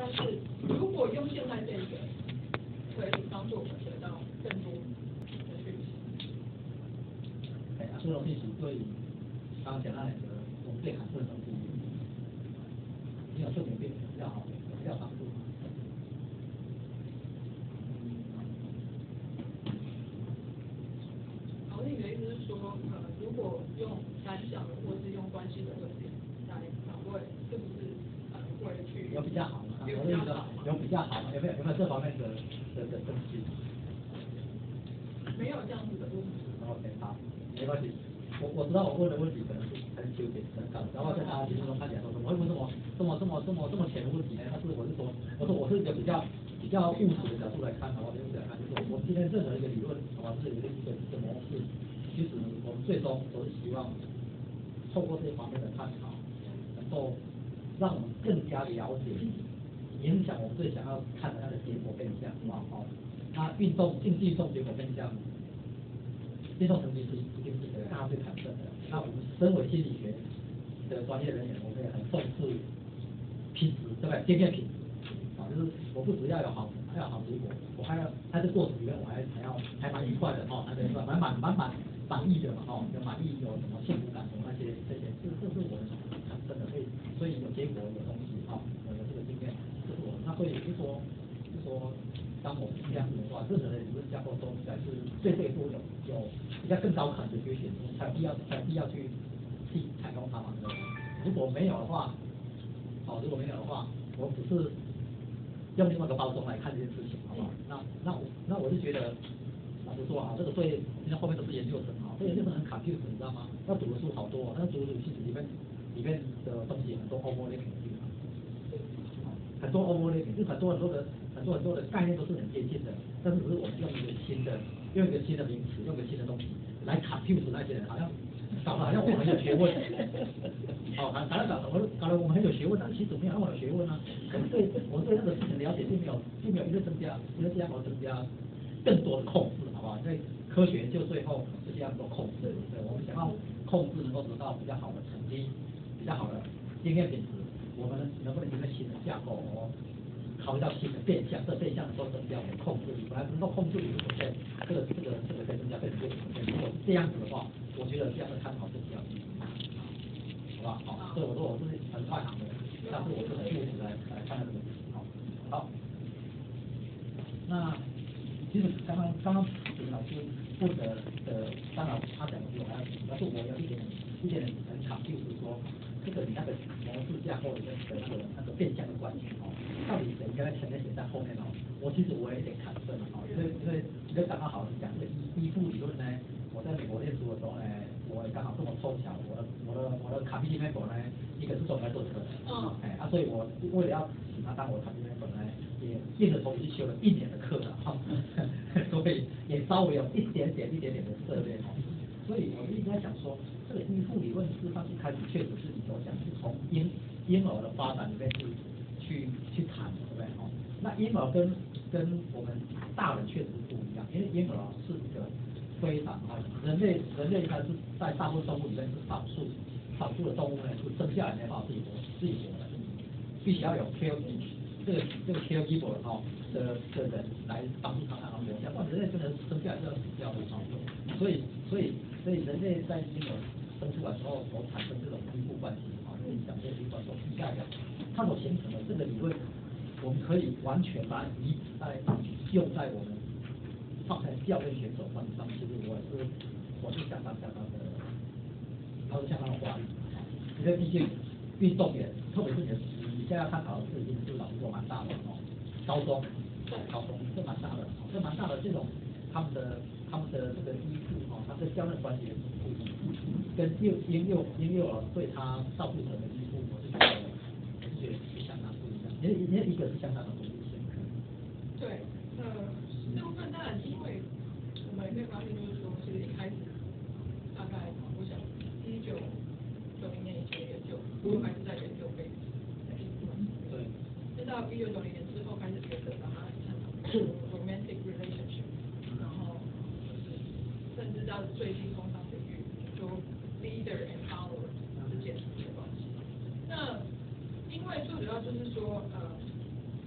但是如果用现在这个，可以帮助我们得到更多的讯息。 这种讯息对刚刚讲那两个，我们对函数的分析，你有重点变比较好，比较帮助。 好，你的意思是说，如果用单向的或是用关系的论点来访问，是不是会去有比较好吗？ 有比较好吗？ 有比较好吗？有没有这方面的分析？ 没有这样子的问题。 OK， 好，没关系。我知道我问的问题可能是很纠结、很搞，然后在大家心中看起来说怎么会问这么浅的问题呢？但是我是一个比较务实的角度来看，好吧？就是来看，就是我们今天任何一个理论，好吧，是有一个模式，其实我们最终都是希望透过这方面的探讨，能够让我们更加了解影响我们最想要看的那个结果变相，好不好？那竞技运动结果变相。运动成绩是一定是大家最看重的。那我们身为心理学的专业人员，我们也很重视品质，对不对？经验品质啊，就是我不只要有好结果，我还要在这过程里面我还蛮愉快的哈，还满意的嘛哈，有满意有什么幸福感什么这些，这是我们产生的，所以有结果有东西哈，有这个经验，这是我们。那所以就说。当我们这样子的话，任何的理论架构都应该是对这一步有比较更高可能的缺陷，才有必要去采用它嘛。如果没有的话，我只是用另外一个包装来看这件事情，好不好？那我就觉得，老实说啊，这个对现在后面都是研究生啊，这研究生很confused，你知道吗？要读的书好多，但是读的其实里面的东西很多 overlapping。很多 overlapping， 就是很多的概念都是很接近的，但是只是我们用一个新的名词，用一个新的东西来 confuse 那些人，好像搞得好像我们很有学问，搞得我们很有学问，但其实没有那么有学问啊。可是我们对那个事情了解并没有一个增加更多的控制，好不好？因为科学就最后就是要做控制，对，我们想要控制能够得到比较好的成绩，比较好的经验品质。我们能不能一个新的架构考虑到新的变相，这变相能够增加我们控制力，本来能够控制50%，这个可以增加变成60%。如果是这样子的话，我觉得这样的探讨是比较有意义，好不好？好，所以我说我是很外行的，但是我是很务实来看这个问题。好，那其实刚刚李老师问的当然他讲的比我还要清楚，但是我有一点很强，就是说。这个你那个模式架构里面的那个变相的关系到底谁应该前面写在后面我其实我也有点砍分因为刚刚好是讲这个依附理论呢，我在美国念书的时候呢，我刚好这么凑巧，我的卡比里面呢，一个是专门做这个的，所以我为了要请他当我的卡比里面呢，也硬着头皮去修了1年的课了所以也稍微有一点点的涉猎所以我一直在想说，这个依附理论事实上一开始确实是你所讲，是从婴儿的发展里面去谈的，对不对？那婴儿跟我们大人确实是不一样，因为婴儿是一个非常人类应该是在大部分动物里面是少数的动物呢，是生下来没办法自己活的，必须要有 caregiver 这个 caregiver 的人来帮助他活下，不然人类真的生下来就要死掉的所以人类在婴儿生出来之后所产生这种依附关系跟讲这个依附关系替代的，它所形成的这个理论，我们可以完全把它用在我们放在教练选手上。其实我是相当的，它是相当的华丽，因为毕竟运动员，特别是你现在要探讨的是已经是老实说蛮大的高中这蛮大的，这种他们的这个依附他跟教练关系也是不一样，跟婴幼儿对他照顾者的依附，我是觉得是相当不一样，因为一个是相当的独立性。 对，这部分当然因为我们可以发现就是说，其实一开始大概我想1990年以前研究，就还是在研究被对，直到1990年之后开始觉得把它romantic relationship。甚至到最近工商领域，说 leader and follower 之间的关系。那因为最主要就是说，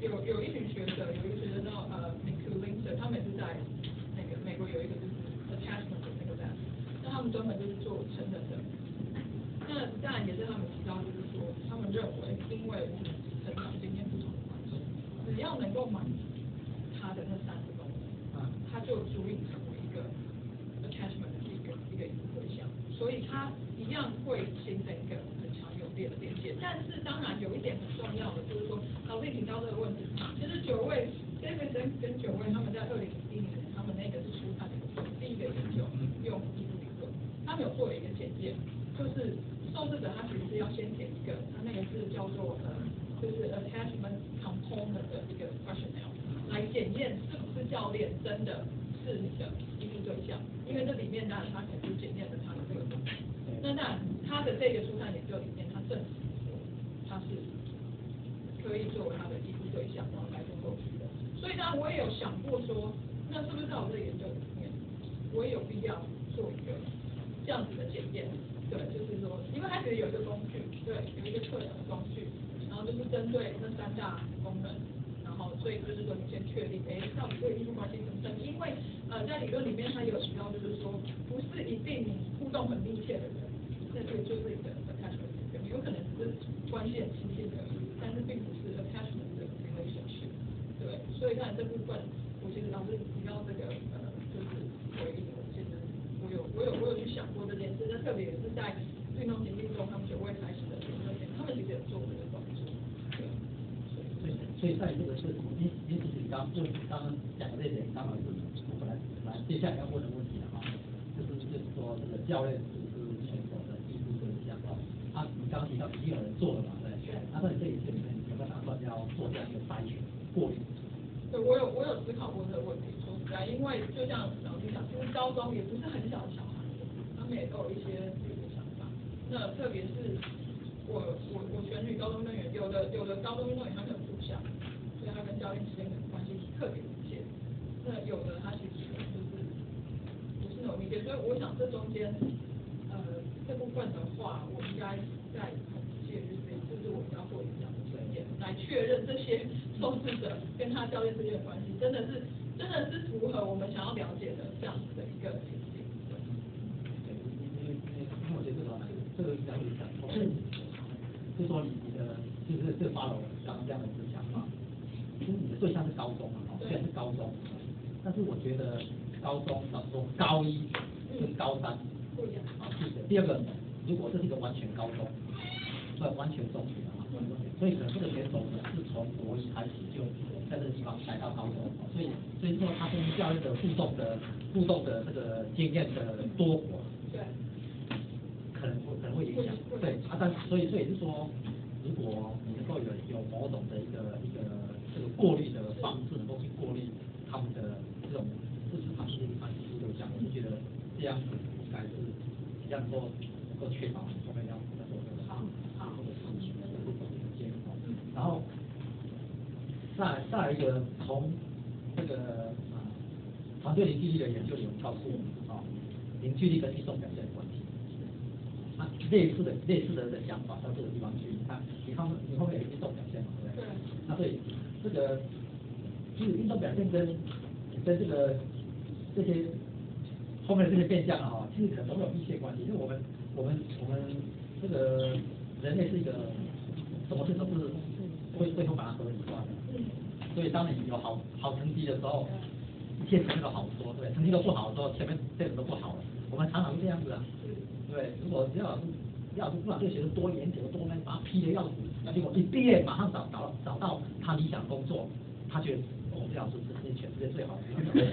有一群学者，有一个学者叫McCullinster，他们也是在那个美国有一个就是 attachment 的那个 lab， 那他们专门就是做成人的。那当然也是他们提到，就是说他们认为，因为成长经验不同的关系，只要能够满足他的那3个东西，他就足以成为一个 attachment 的一个对象，所以他一样会形成一个很强有力的连接。但是当然有一点很重要的就是说，老师提到这个问题，其实David 跟9位他们在2011年，他们那个是初探的第一个研究，用依附理论，他们有做了一个检验，就是受试者他其实是要先填一个，他那个是叫做就是 attachment component 的一个 questionnaire， 来检验是不是教练真的是你的依附对象，因为这里面当然他可能就检验了他的这个东西。那当然他的这个初探研究里面，他证实说他是可以作为他的依附对象，然后来做后续的。所以当然我也有想过说，那是不是在我这个研究里面，我也有必要做一个这样子的检验？对，就是说，因为它其实有一个工具，对，有一个测量的工具，然后就是针对那3大功能，然后所以就是说你先确定，到底这个依附关系怎么证明？因为在理论里面它有提到，就是说不是一定你互动很密切的人，那这个就是你的 attachment， 有可能只是关系很亲近的人，但是并不是 attachment 的 relationship。对，所以当然这部分，我其实老师提到这个就是回应，其实我有去想过这件事，那特别也是在运动情境中，他们9位开始的研究前，他们其实有做这个动作。对。 所以在这个是，因此你刚刚讲的这一点，刚好是我本来接下来要问的问题了哈，就是说这个教练是不是选手的依附对象哦？你刚刚提到已经有人做了嘛，对？那在这一次里面，有没有打算要做这样一个筛选过滤？ 对，我有思考过这个问题，说实在，因为就像老师讲，其实高中也不是很小的小孩，他们也都有一些自己的想法。那特别是我选举高中运动员，有的高中运动员他可能不想，所以他跟教练之间的关系特别密切。那有的他其实就是不是那么密切，所以我想这中间这部分的话，我应该在统计就是我们要做一个检验，来确认这些受试者跟他教练之间的关系真的是符合我们想要了解的这样子的一个情境。 对，因为我觉得这个了解一下，就说你的就是这发了刚刚这样的一个想法，其实你的对象是高中嘛，虽然是高中，但是我觉得高中老师说高1跟高3 不一样。 是的。第二个，如果这是一个完全高中，完全中学的嘛，所以可能这个选手呢是从国1开始就在这个地方来到高中，所以说他跟教练的互动的这个经验的多寡， 对， 可能会影响，对但所以也就是说，如果你能够有某种的一个这个过滤的方式，能够去过滤他们的这种支持他们的对象，我就觉得这样子应该是比较能够确保后面要做这个好或者是结果，然后再来一个从这个团队凝聚力的研究里面告诉我们凝聚力跟运动表现的关系。类似的想法到这个地方去，你后面有运动表现嘛，对不对？那所以这个就是运动表现跟这个这些后面的这些变相其实可能都会有密切关系，因为我们这个人类是一个什么事都是会把它合理化的，所以当你有好成绩的时候，一切前面都好说，对，成绩都不好的时候，前面这个都不好了，我们常常是这样子啊。对，如果李老师不管这个学生多严格多那把他批的要死，那结果一毕业马上找到他理想工作，他觉得李老师是全世界最好的，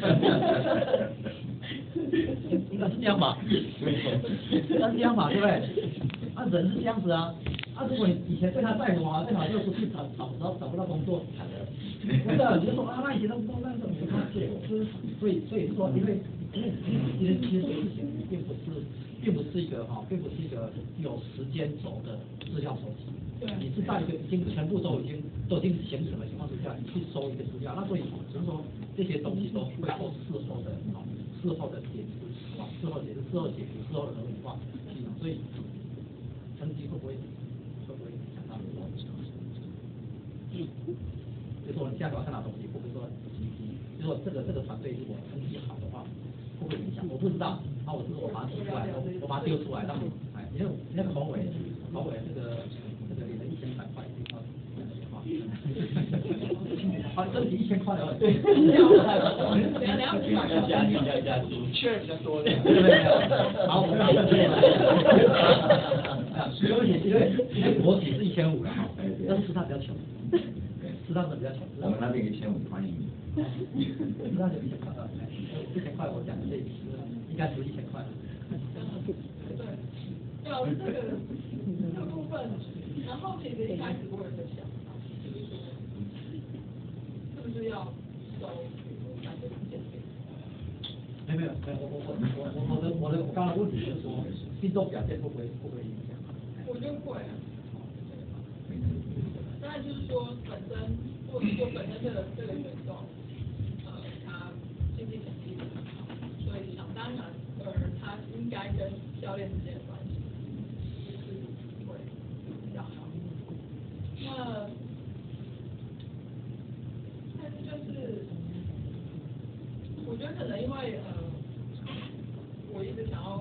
应该是这样吧？应该是这样吧，对不对？人是这样子啊。如果你以前对他再好，最好就不去找不到工作，不是，你就说那以前都那种没关系，所以是说，因为其实这个事情并不是一个有时间轴的资料收集。你是在一个已经全部都已经形成的情况之下，你去收一个资料，那所以就是说这些东西都会做事后的解释，事后解释、事后解读、事后的合理化，所以成绩会不会影响到你的？ 就说你下表看到东西，会不会说就说这个团队如果成绩好的话，会不会影响？我不知道，那我把它提出来，我把它丢出来，让你因为那个侯伟这个领了1300块，好，这里1000块了，对， 要加薪， 确实比较多的。 好，我们打这边来。因为国企是1500了哈，但是师大比较穷，师大是比较穷。 我们那边1500欢迎你。 师大就1000块了，1000块我讲的应该值1000块了。 对，这个部分，然后其实一开始我有在想，就是说，是不是要收3个减费？ 没有，我刚刚的问题是说，运动表现会不会影响？ 我觉得会啊。当然就是说如果说本身这个选手，他竞技成绩很好，所以想当然，他应该跟教练之间的关系是会比较好。但是就是我觉得可能因为我一直想要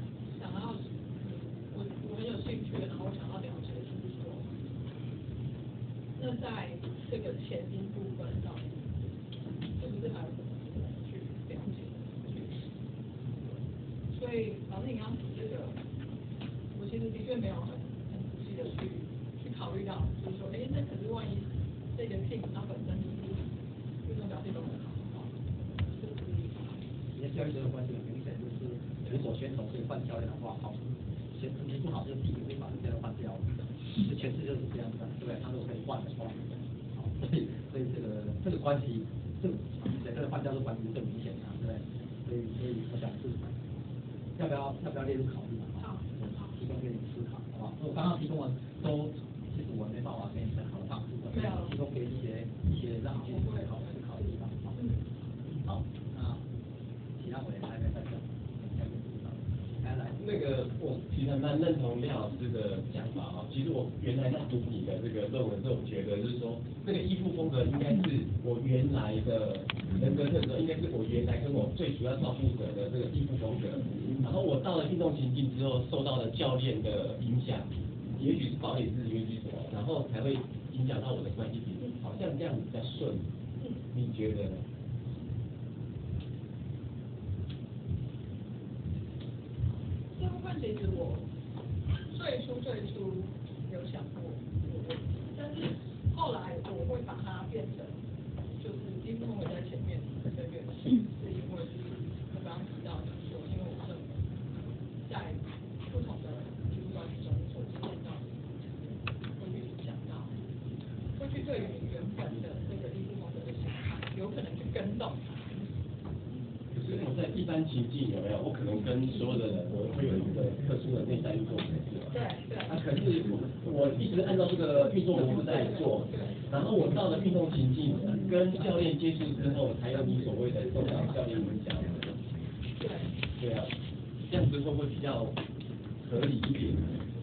我很有兴趣，然后想要了解，就是说，那在这个前因部分上面，是不是还有什么值得去了解？所以老师你刚刚提这个，我其实的确没有很仔细的去考虑到，就是说，那可是万一这个 team 它本身就是运动表现都很好的话，是不是？ 你的教育这个关系很明显，就是如果选手可以换教练的话，好，成绩不好就第一个会把教练换掉，就全世界就是这样子，对不对？他如果可以换的话，好，所以这个关系，这个换教练关系更明显啊，对不对？所以我想是要不要列入考虑啊？提供给你思考，好不好？我刚刚提供的都，其实我没办法给你很好的帮助，提供给一些让你去思考的地方，好，那其他委员还没在讲，来。 那个我其实蛮认同廖老师的讲法啊。其实我原来在读你的这个论文的时候，我觉得就是说，这个依附风格应该是我原来的人格特质，应该是我原来跟我最主要照顾者的这个依附风格。然后我到了运动情境之后，受到了教练的影响，也许是保险制，也许什么，然后才会影响到我的关系平衡，好像这样子比较顺。你觉得呢？ 这部分其实我最初有想过这个问题，但是后来我会把它变成就是依附风格在前面的原因，是因为就是我刚刚提到的说，因为我认为在不同的依附关系中所体现到的会去影响到，会去对于你原本的这个依附风格的形态有可能去跟动它。 可是我在一般情境有没有？我可能跟所有的人，我会有一个特殊的内在运动模式。 对。 可是我一直按照这个运动模式在做，然后我到了运动情境，跟教练接触之后，才有你所谓的受到教练影响。对啊，这样子会不会比较合理一点？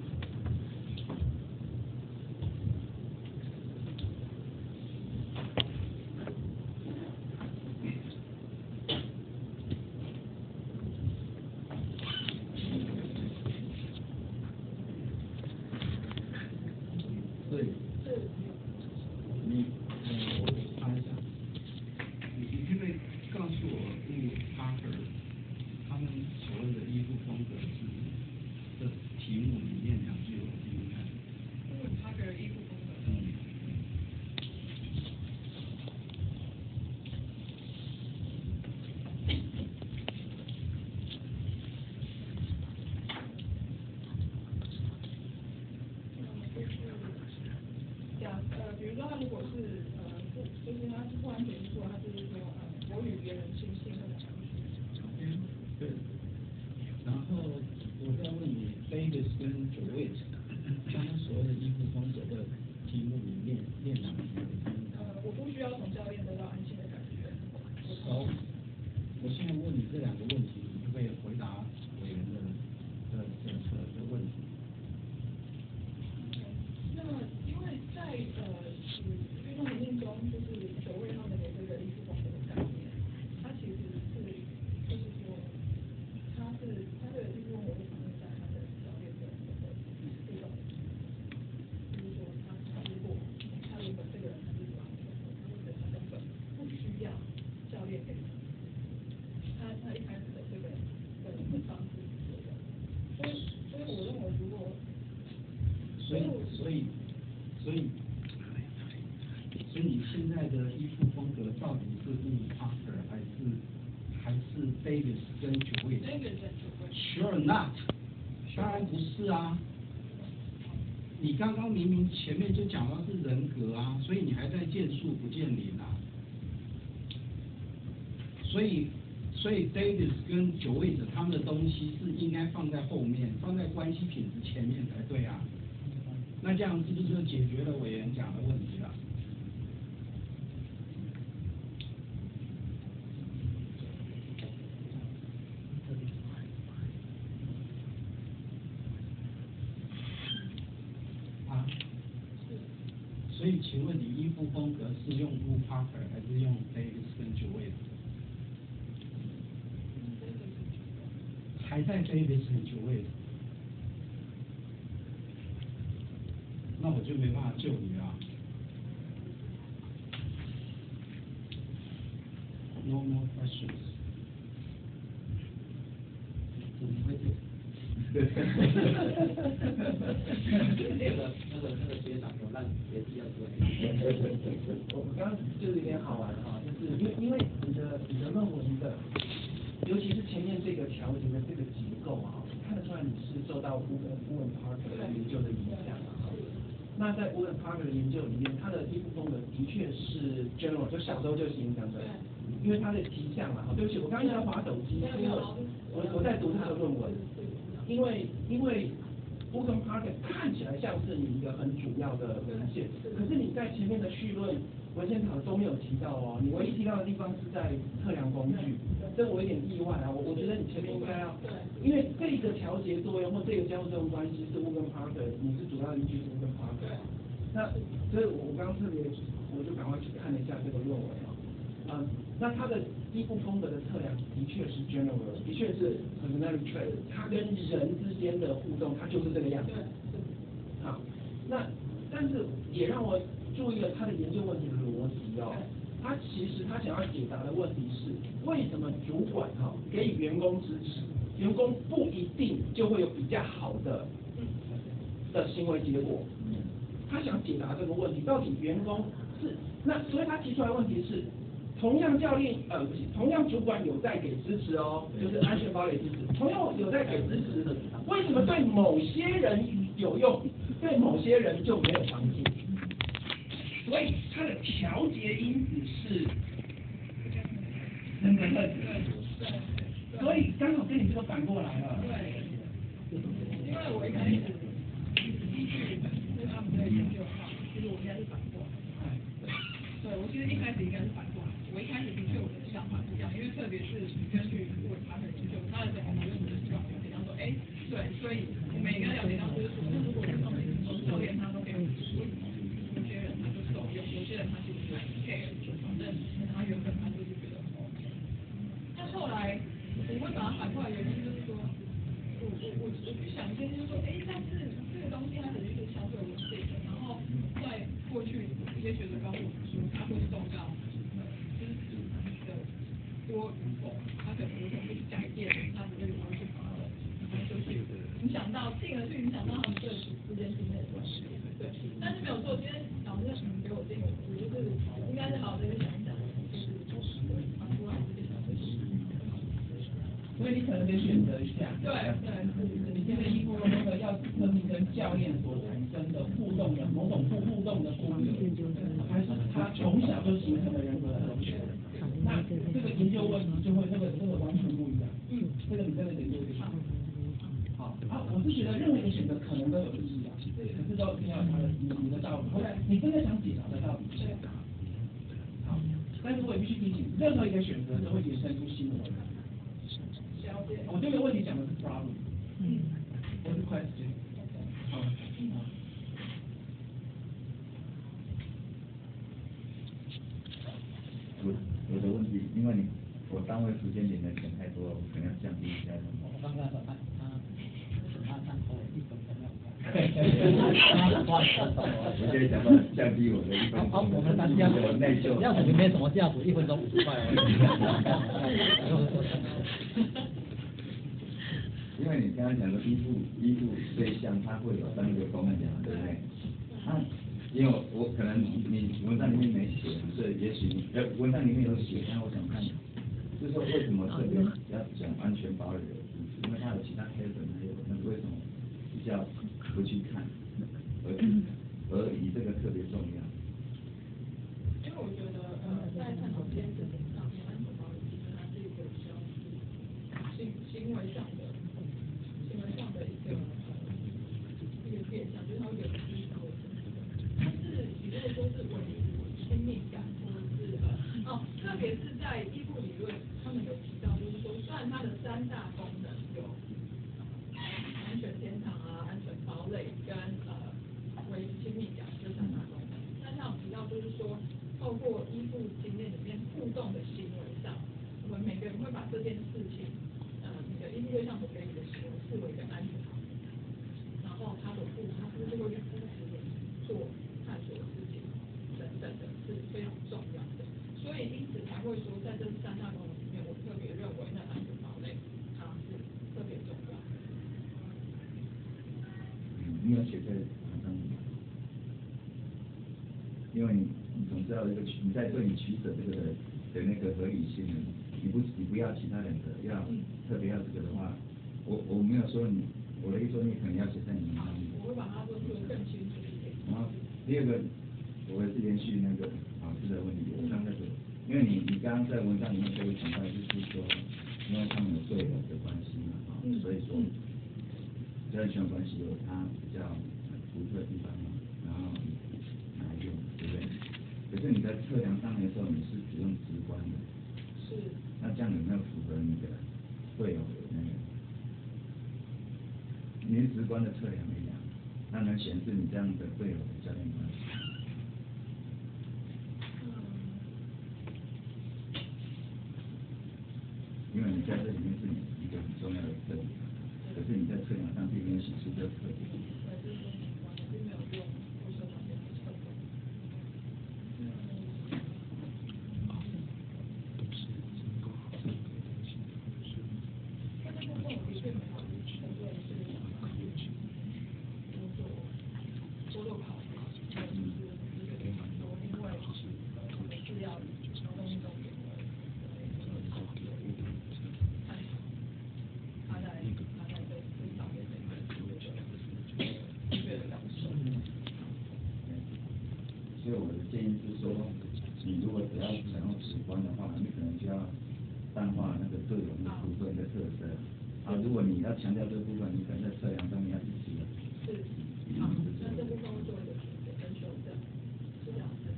对，你我查一下，你可不可以告诉我，因为Parker他们所谓的依附风格是的题目里面2句我听听看。 Parker 依附风格。比如说他如果是就是他是不完全说，他就是说我与别人信和相信。 对。然后我再问你 ，Davis 跟 DeWitt 他们所谓的依附风格的题目里面练哪题？ 我不需要从教练得到安心的感觉。 好，我现在问你这2个问题，你可不可以回答委员的问题？ 那因为在运动环境中，就是所以你现在的衣服风格到底是 Woody Parker 还是 Davis 跟九位？Sure not， 当然不是啊。你刚刚明明前面就讲到是人格啊，所以你还在见树不见林啊。所以 Davis 跟九位者他们的东西是应该放在后面，放在关系品质前面才对啊。那这样是不是就解决了委员讲的问题了？啊？所以请问你衣服风格是用 Woody Parker 还是用 Davis 跟九位者？还在 Davis 和九位者？那我就没办法救你了。No more questions。 怎么会这样？那个学长有让别的要说。 我刚刚就是有点好玩哈，就是因为你的论文的，尤其是前面这个调节的这个结构啊，看得出来你是受到Woody Parker 的研究的影响啊。那在Woody Parker 的研究里面，他的衣服风格的确是 general， 就小时候就形成的，因为他的题项嘛，对不起，我刚刚一直在滑手机，因为我在读他的论文，因为Woody Parker 看起来像是你一个很主要的文献，可是你在前面的序论文献场都没有提到哦，你唯一提到的地方是在测量工具，这我有点意外啊，我觉得你前面应该要，因为这个调节作用或这个交互作用关系是Woody Parker，你是主要依据是Woody Parker，那所以我刚刚特别我就赶快去看了一下这个论文啊，那他的衣服风格的测量的确是 general， 的确是 personality trait， 他跟人之间的互动，他就是这个样子。好，那但是也让我注意了他的研究问题的逻辑哦。他其实他想要解答的问题是，为什么主管给予员工支持，员工不一定就会有比较好的行为结果？他想解答这个问题，到底员工是那，所以他提出来的问题是。同样同样主管有在给支持哦，就是安全堡垒支持，同样有在给支持，为什么对某些人有用，对某些人就没有帮助？所以它的调节因子是人格特质，所以刚好跟你这个反过来了。 对，因为我一开始依据就是他们的研究哈，其实我应该是反过来。对，我其实一开始应该是反过来。我一开始的确我的想法是这样，因为特别是根据Woody Parker研究，他的整个理论的希望了解到说，对，所以我们也要了解到就是说，如果运动的教练他都给我们说，有些人他就受用，有些人他就是不 care， 反正他原本他就是觉得那后来我会把它反过来，原因就是说，我去想一些就是说，但是这个东西它肯定是相对稳定的，然后在过去一些学者告诉我们说，它会受到多与否，它可能有可能去改变他们这个方式发展，然后就去影响到，进而去影响到他们这个组之间之间的关系。对，但是没有错，今天老师给我这个，我就是应该是好好的想一想，就是反过来这个小事情。 所以你可能得选择一下。 对， 你现在衣服风格要特定跟教练所产生的互动的某种互动的风格，还是他从小就形成的人格特质？那这个研究问题就会这个完全不一样。这个你真的得做一下。好，我是觉得任何一个选择可能都有意义啊，可是都一定要有它的你的道理。你真的想解答的道理是什么？好，但是我也必须提醒，任何一个选择都会衍生出新的问题。我这个问题讲的是 problem， 不是 question。好， 我的问题，因为我单位时间点的钱太多了，我可能要降低一下。 我刚才说他投1分钟要。 我现在想到降低我的1分钟。 好，我们单价内秀。 要是没什么价值，1分钟50块而因为你刚刚讲的依附对象，它会有3个功能，对不对？因为我可能你文章里面没写， 文章里面有写，但我想看，就是说为什么特别要讲安全堡垒的故事？因为它有其他 case 还有那个为什么比较不去看，而以这个特别重要？ 因为我觉得在探讨这件事情上面，安全堡垒其实它是一个比较行为上的一个现象，就是它会有低潮的程度。但是你如果说是伪亲密感，或者是特别是在依附理论，他们有提到，就是说虽然它的三大功能有安全天堂啊、安全堡垒跟维持亲密感这三大功能，但是他有提到就是说，透过依附经验里面互动的行为上，我们每个人会把这件事情，你的依附对象所给予的行为视为一个安全行为，然后他是不是会去支持你做探索的事情等等的，是非常重要的。所以因此才会说，在这三大功能里面，我特别认为那安全堡垒它是特别重要的。 你有写在文章里吗？因为你总知道这个你在对你取舍这个的那个合理性，你不要其他两个，要特别要这个的话，我没有说你，我的意思说你可能要写在你文章里。 我会把它做出的更清楚一点。 然后第二个，我也是连续那个老师的问题，我刚开始，因为你刚刚在文章里面特别强调，就是说，因为他们有队友的关系嘛，所以说，这安全关系有它比较独特的地方嘛，然后哪一种，对不对？可是你在测量上面的时候，你是只用直观的， 是。 那这样有没有符合你的队友的那个？你是直观的测量力量，那能显示你这样的队友的教练关系。因为你在这里面是你一个很重要的特点，可是你在测量上并没有显示这个特点。所以我的建议是说，你如果只要想要直观的话，你可能就要淡化那个队友那部分的特色。如果你要强调这部分，你可能在测量上面要仔细了。 是。好，那这部分会做一个跟修正，是这样子。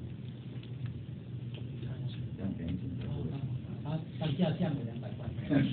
这样点评。 单价降了200块。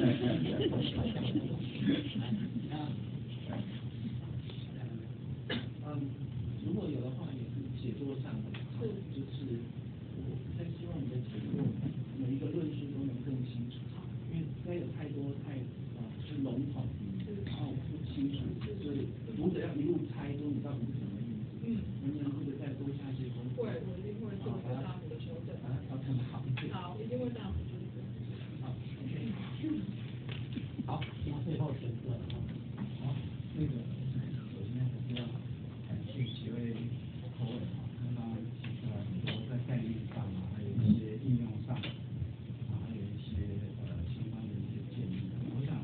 如果有的话，也是写作上的，就是我在希望你的写作每一个论述都能更清楚，因为现在有太多是笼统，然后不清楚，所以读者要一路猜说你到底是什么意思。能不能这个再多下些功夫？ 会，我一定会做一个大幅的修正。 要看得好一点。 好，一定会大幅修正。 好 ，OK。 好，那最后选择好，那个首先还是要感谢几位口委刚刚提出来很多在概念上还有一些应用上还有一些相关的一些建议。我想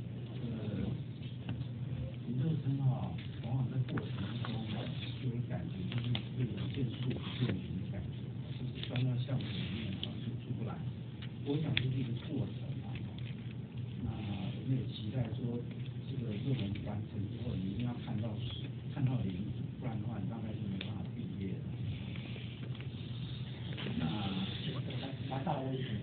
研究生往往在过程中就会感觉就是会有见树不见林的感觉，就是钻到项目里面就出不来。我想这是一个过程那我们也期待说，这个论文完成之后，你一定要看到林子，不然的话，你大概就没办法毕业了。那到为止。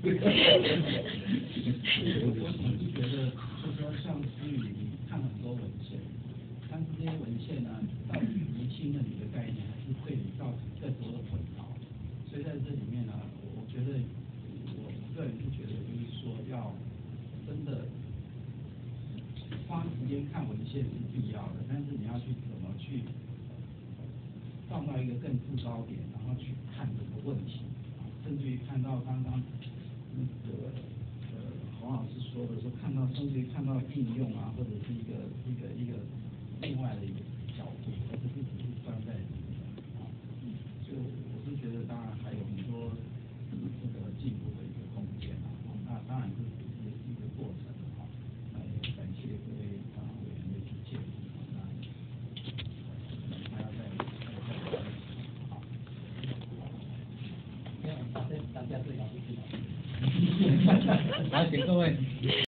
我总是觉得，就是说像思雨，你看很多文献，但是这些文献呢，到底厘清了你的概念，还是对你造成更多的混淆？所以在这里面呢，我觉得我个人是觉得，就是说要真的花时间看文献是必要的，但是你要去怎么去放到一个更制高点，然后去看这个问题，甚至于看到刚刚那个洪老师说的，说甚至于看到应用或者是一个另外的一个角度，而不是只是站在就我是觉得，当然还有很多这个进步的一个空间啊。那当然这也是一个过程啊。那也感谢各位委员的意见。那还要再好。 这样大家最好是知道。好，请各位。